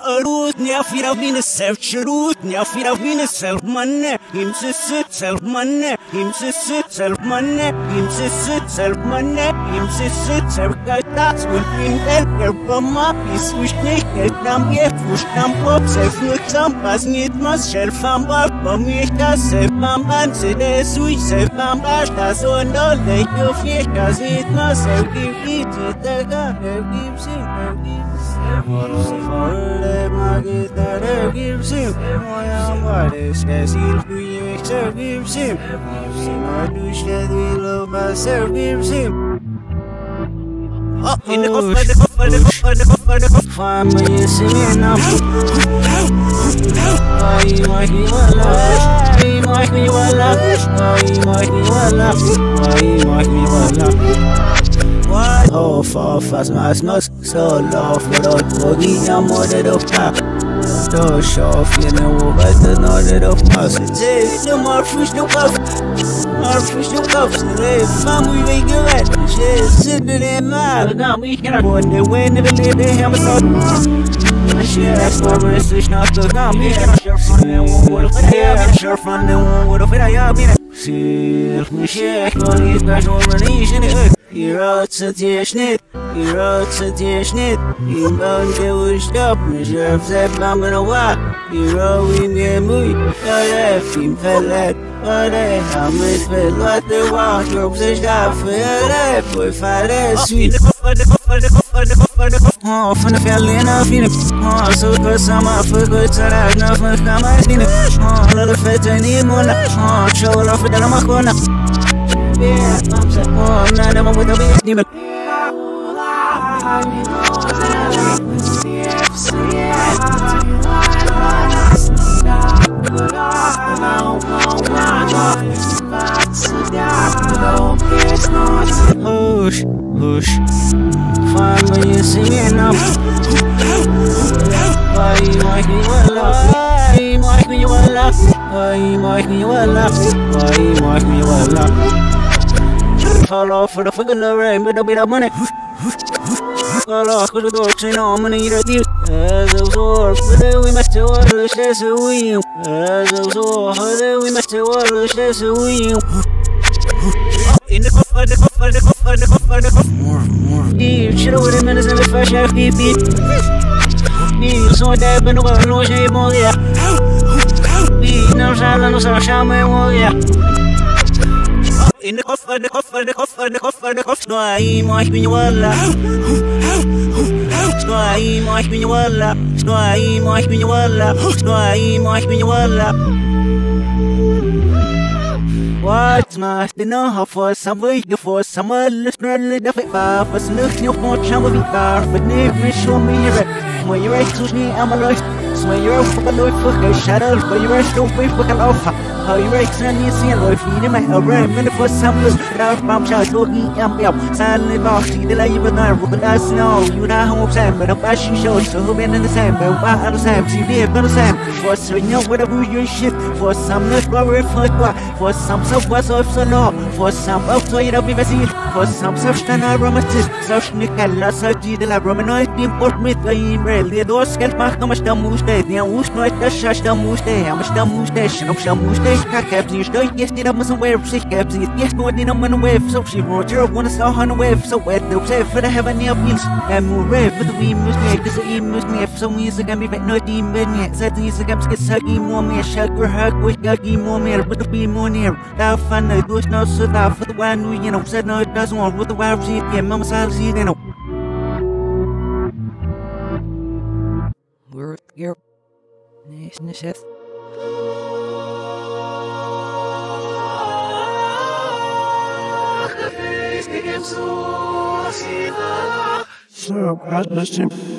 Root, Nafira been a self root, Nafira been a self money, him sit self money, him sit self money, him sit self money, him sit self that's when in there from up is wish nicht nam yet push nam pop self look some as need must shelf from up for me das self man man se de sweet self man bash das on the lake you fish as it must self give it to the god give sing gives him what is as he'll be gives him I do shed the love myself gives him in the find me singing now I might be what? Oh, for fast, my smells so low for the boogie. I'm more than a pop. So sharp, you know, but the northern of us. It's no more fish, no puff. More fish, no puffs. The family, they go at the shit. Sitting in my now we can't go in the way, never let the hammer stop. I share that's my wrist, it's not the gun. Me, I'm sure from the one with a hair. I'm sure from the one with a fit. I am see, me share, only if there's no release in it. You're to the you bound to stop, reserves that bomb in a while. You're in the movie, him pellet, but I'm with what the wild drops is that for that, with fire sweet. Oh, from the family enough in it. Oh, so good summer for good time, nothing come I seen it. Oh, a little fat and even one. Oh, show off with the Macona. Yeah, I'm set. Oh, I'm not ever with a big demon. Hush, hush. Find me you singing up. Why you make me well up? Why you make me well up? Why you make me well up? Why you make me well up? Fall off for the fucking rain, but a bit of money. Fall off for the dogs, you know, I'm gonna eat a deal. As a sword, but we must do all the shares of we. As a sword, we must do all the shares of we. In the coffer, more. You should have waited minutes in the fresh FPP. You saw that, but no one knows anymore. We know silence, our shaman, yeah. In the coffer, no, I might be well. No, I might be well. No, I might be well. No, I might be well. What's my dinner for some way for some listener? The fire for solution of more channel with car, but never show me it. When you're right to me, I'm a right. So you're for the Lord for a shadow, but you're still wait for an offer. How you right, and you see a lot feeding my right minute for some without bomb shot talking. I'm sadly lost. The lady with my room, but I know you know how I'm but a passion show. So who been in the same, but why I'm the same? See, we're gonna same. For so you know whatever you shit. For some not worry for some self was off so low. For some of so you don't be seen. For some substance I romantic. Such Nicola, such the Romanoid import me the email. The doors can't mark how much the moose day. The moose night, the shash the moose day. How much the moose day? She don't moose day. Caps, you don't get it up with some wave. She caps it. Yes, no, I didn't want to wave. So she wrote your one saw on a wave. So wet, they'll say for the heaven near wheels. And more red, but we must make this a must make some music and be back no demon yet. Said these gaps get sucky more me. Sugar hug with gaggy more mere, but to be more near. That fun, I do not so that for the one who, you know, said no, it doesn't want with the wild seat. Yeah, Mama Sal seat, you know. We're here. Nice. So, God bless him.